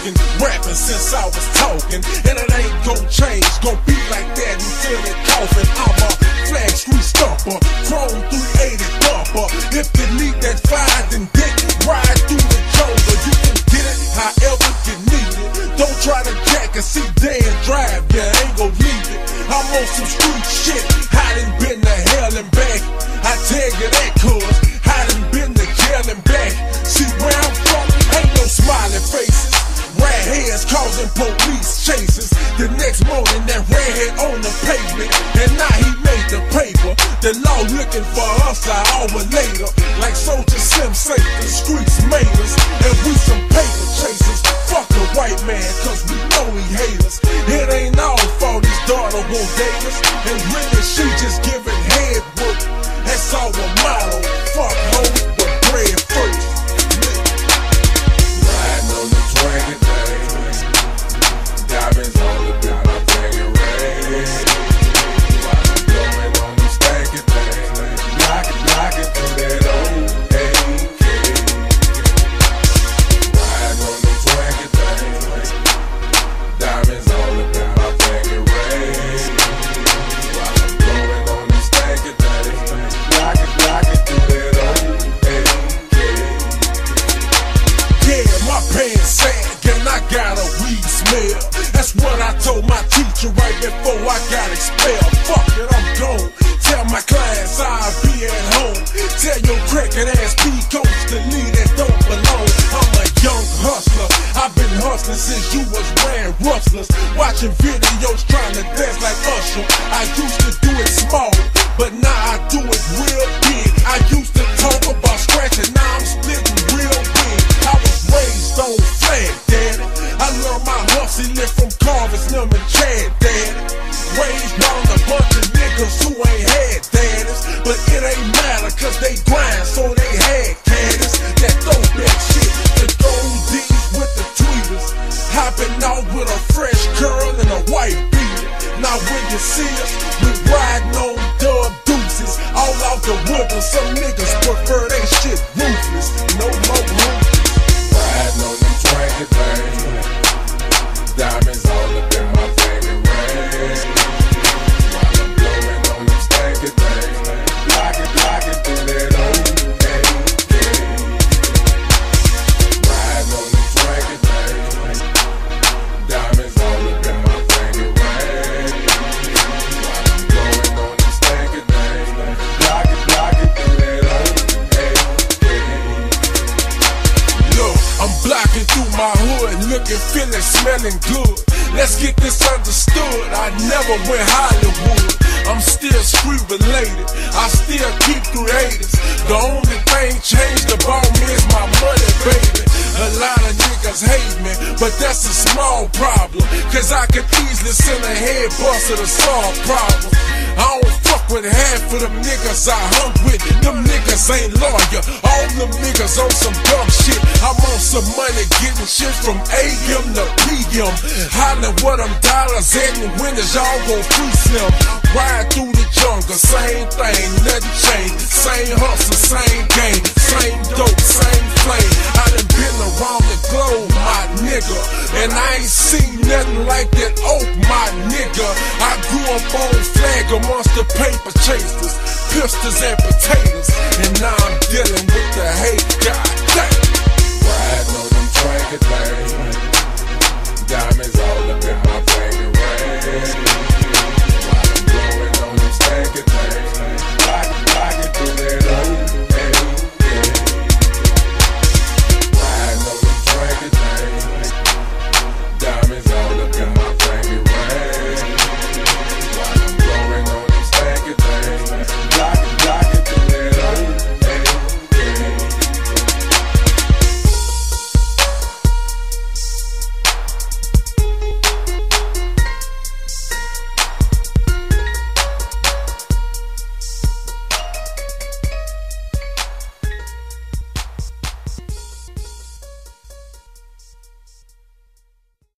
smoking, rapping since I was talking, and it ain't gon' change, gon' be like that until they coffin. I'm a flag street stumper, chrome 380 thumper. If you need that fire, then dick, ride through the jungle. You can get it however you need it. Don't try to jack a sedan drive, you ain't gon' leave it. I'm on some street shit, I done been to hell and back. I tell you that cuz I done been to jail and back. See where I'm from, ain't no smiling faces. Red heads causing police chases. The next morning that redhead on the pavement, and now he made the paper. The law looking for us an hour later. Like Soldier Slim say, the streets made us, and we some paper chasers. Fuck a white man, cause we know he hate us. It ain't our fault his daughter won't date us, and really she just giving head work. That's our motto. Fuck hoes, but bread first. Riding on the Twanky thing, diamonds all up in my finger ring. While I'm blowing on them stanky things, blocking through that old AK. Riding on the Twanky thing, diamonds all up in my finger ring. While I'm blowing on them stanky things, blocking through that old AK. Yeah, my pants sag and I got a weed smell. That's what I told my teacher right before I got expelled. Fuck it, I'm gone. Tell my class I'll be at home. Tell your crackhead ass P-coach to leave that don't belong. I'm a young hustler, I've been hustling since you was wearing rustlers. Watching videos trying to dance like Usher. I used to do it small, but now I do it real big. I used to talk about scratching, now I'm splitting real big. I was raised on flag, daddy. I love my hustling from Carver's, them and Chad, daddy. Raised round a bunch of niggas who ain't had daddies, but it ain't matter cause they grind, so they had caddies. That throwback shit, the gold D's with the tweeters, hopping out with a fresh curl and a white beater. Now when you see us, we riding on dub deuces, all out the window. Some niggas prefer they shit ruthless, no more ruthless. Riding on them Twanky things, diamonds all up in my finger ring. While I'm blowing on them stanky things, blocking through that old AK. Riding on them Twanky things, diamonds all up in my finger ring. While I'm blowing on them stanky things, blocking through that old AK. Look, I'm blocking through my hood, looking, feeling, smelling good. Let's get this understood, I never went Hollywood. I'm still street related, I still keep creators. The only thing changed about me is my money, baby. A lot of niggas hate me, but that's a small problem, cause I could easily send a head buster to solve problems. I don't fuck with half of them niggas I hung with. Them niggas ain't loyal, all them niggas on some dumb shit. I'm on some money getting shit from AM to PM. Hollin' what them dollars at and when is y'all gon' free slim. Ride through the jungle, same thing, nothing changed. Same hustle, same game, same dope, same flame. I done been around the globe, my nigga, and I ain't seen nothing like that oak, my nigga. I grew up on flag amongst the paper chasers, pistols and potatoes, and now I'm dealing with the hate